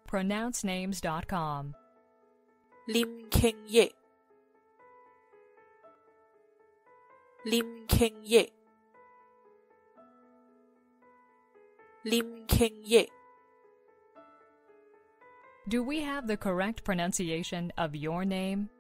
pronouncenames.com. Lim Keng Yaik. Lim Keng Yaik. Lim Keng Yaik. Do we have the correct pronunciation of your name?